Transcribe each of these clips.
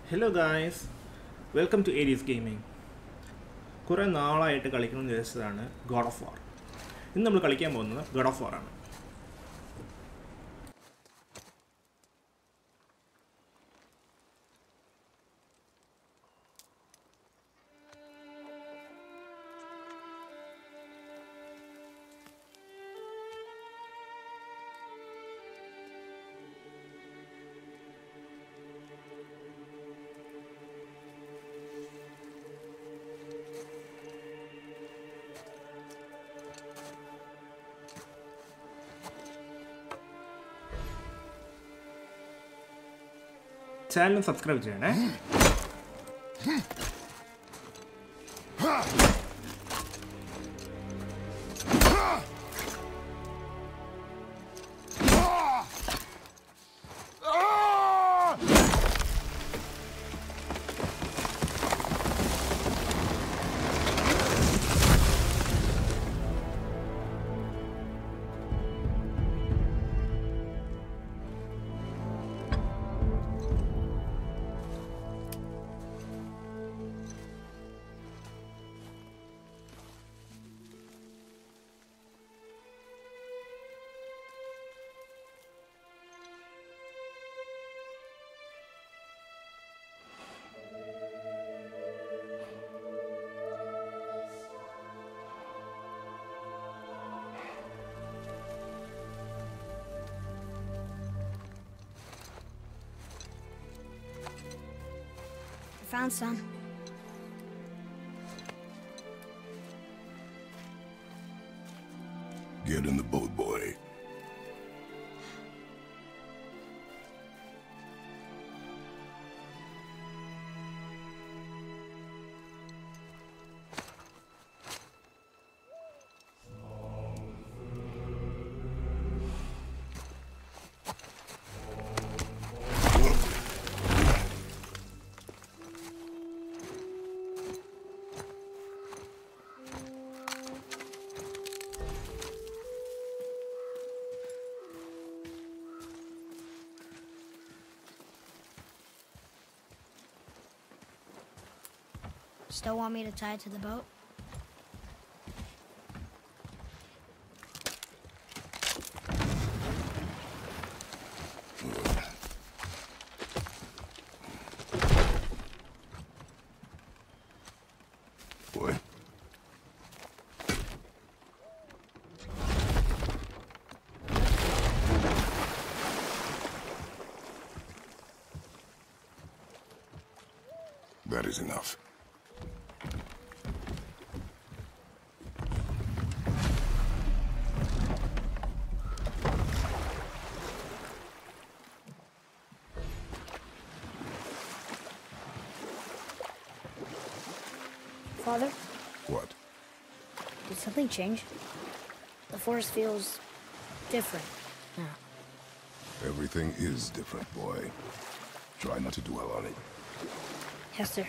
Hello guys, welcome to AresGaming. കുറേ നാളായിട്ട് കളിക്കണമെന്ന് വിചാരിച്ചതാണ് God of War. ഇന്ന് നമ്മൾ കളിക്കാൻ പോകുന്നത് God of War ആണ്. ചാനൽ സബ്സ്ക്രൈബ് ചെയ്യണേ. Found some. Get in the boat, boy. Still want me to tie it to the boat? Boy. That is enough. Father, What? did something change? The forest feels different now. Everything is different, boy. Try not to dwell on it. Yes, sir.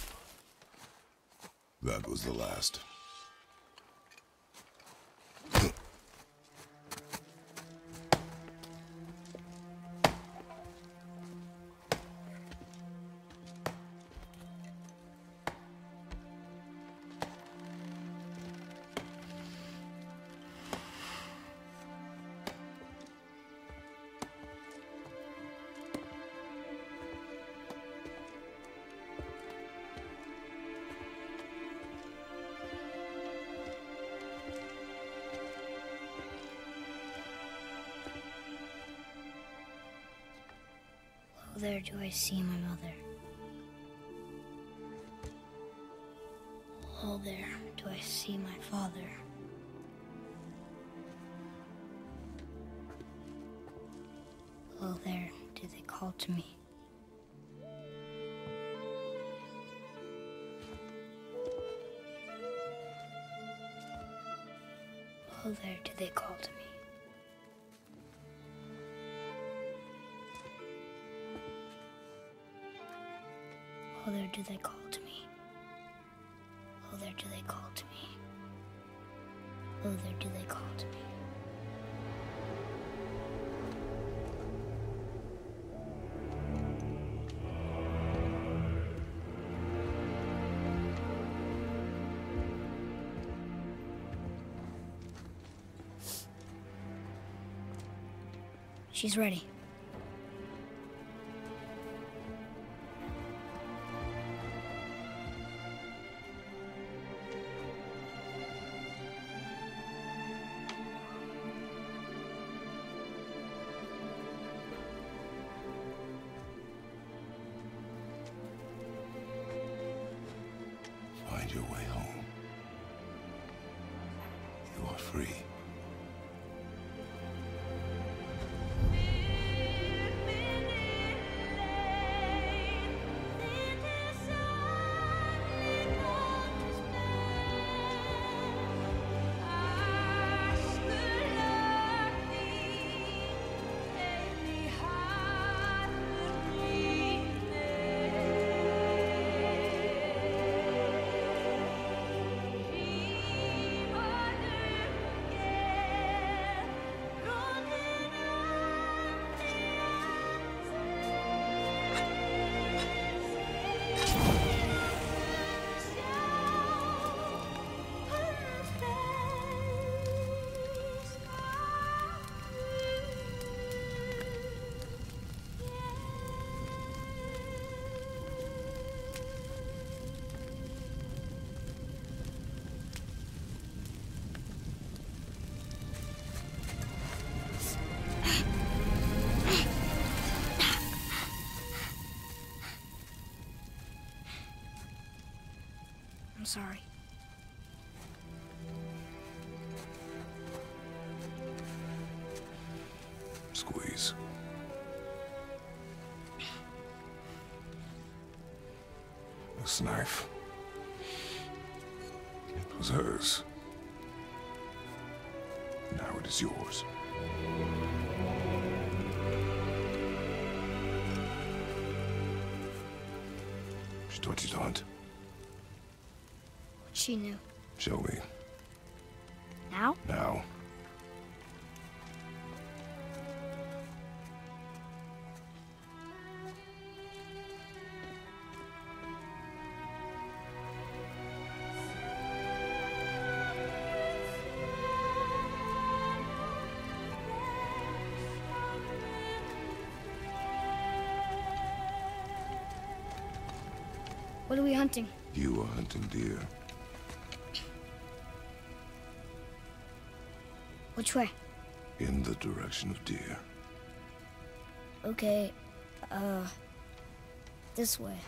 That was the last. Oh, there do I see my mother. Oh, there do I see my father. Oh, there do they call to me. Oh, there do they call to me. Oh, there do they call to me. Oh, there do they call to me. Oh, there do they call to me. She's ready. Find your way home. You are free. I'm sorry. Squeeze. This knife. It was hers. Now it is yours. She taught you to hunt. She knew. Show me. Now? Now. What are we hunting? You are hunting deer. Which way? In the direction of deer. Okay, this way.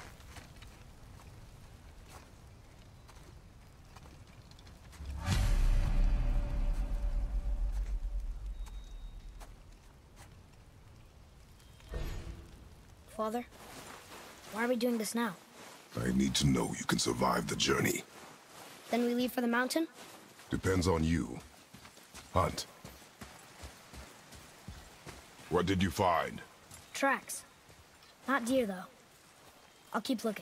Father, why are we doing this now? I need to know you can survive the journey. Then we leave for the mountain? Depends on you. Hunt. What did you find? Tracks. Not deer, though. I'll keep looking.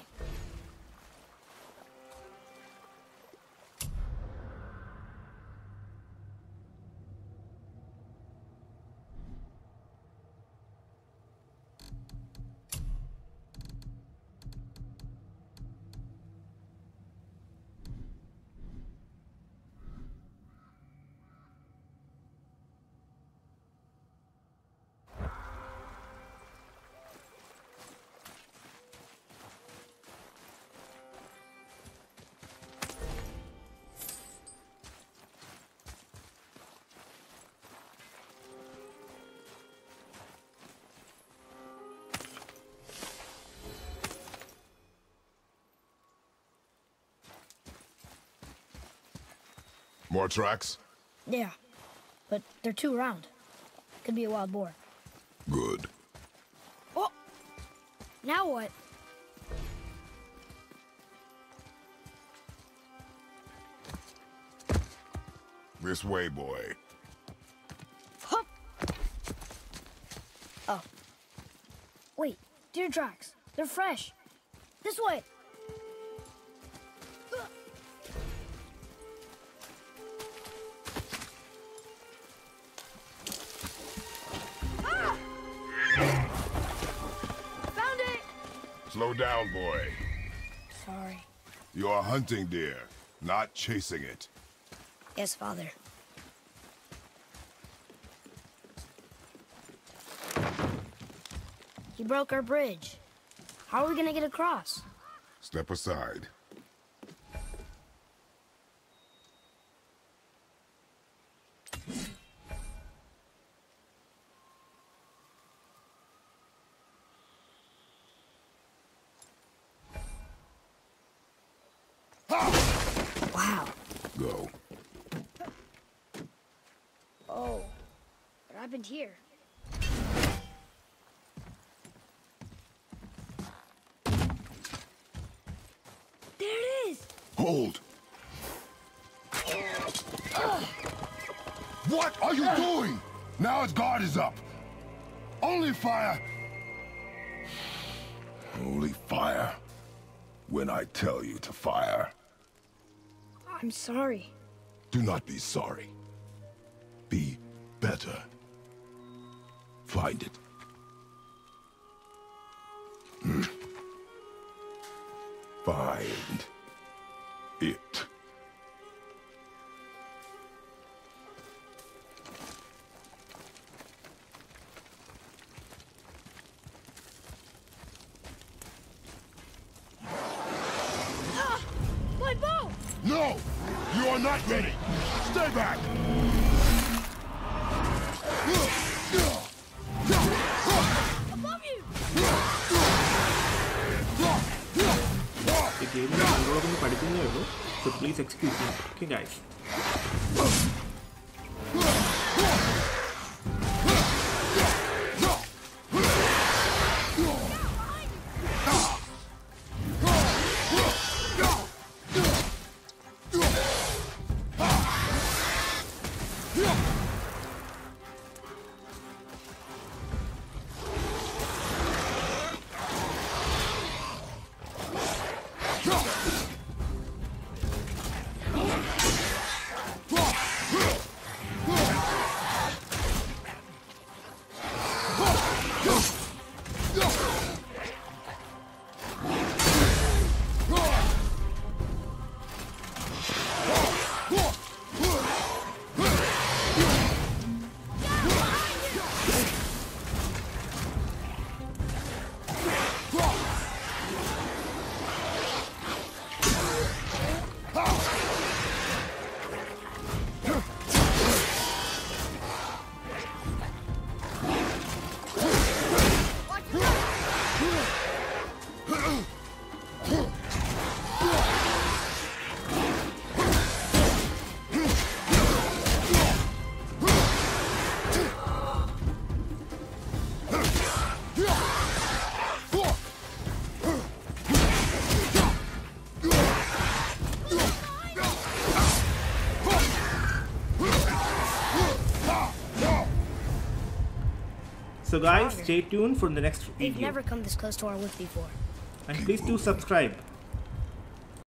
More tracks? Yeah, but they're too round. Could be a wild boar. Good. Oh! Now what? This way, boy. Hup! Oh. Wait, deer tracks. They're fresh. This way. Ah! Found it! Slow down, boy. Sorry. You're hunting deer, not chasing it. Yes, Father. He broke our bridge. How are we gonna get across? Step aside. Wow. Go. Oh, what happened here? There it is! Hold! What are you doing? Now its guard is up. Only fire. Only fire. When I tell you to fire. I'm sorry. Do not be sorry. Be better. Find it. Find it. Ah! My bow! No! You are not ready! Stay back! Above you! The game control, so please excuse me. Okay, guys. So guys, stay tuned for the next They've video. never come this close to our wood before. And please do subscribe.